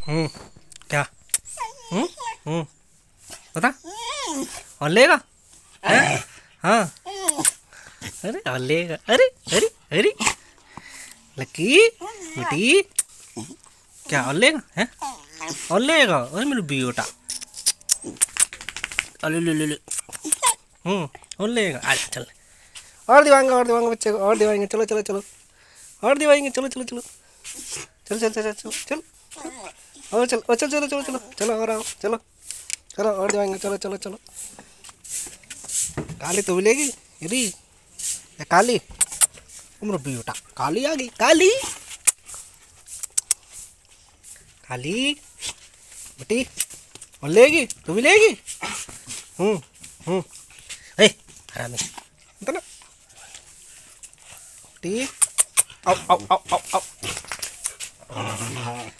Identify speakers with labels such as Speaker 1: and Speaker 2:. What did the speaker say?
Speaker 1: हम्म। क्या? हम्म। हम्म। बता। और लेगा? हैं? हाँ। अरे और लेगा। अरे अरे अरे लकी बेटी, क्या और लेगा? हैं? और लेगा? अरे मेरे बेटा, अरे ले ले ले। और लेगा। आ चल। और दिवाएंगे बच्चे को, और दिवाएंगे। चलो चलो चलो, और दिवाएंगे। चलो चलो चलो, चल चल चल चल चल, और चल, और चल चलो चलो चलो चलो, और आओ, चलो चलो, और दिवाएंगे। चलो चलो चलो। काली तो मिलेगी यदि, ये काली उम्र बेटा, काली आ गई। काली काली बेटी, और लेगी तो भी लेगी। हम्म। हम्म। ए हरामी, तो ना बेटी, आओ आओ आओ आओ आओ।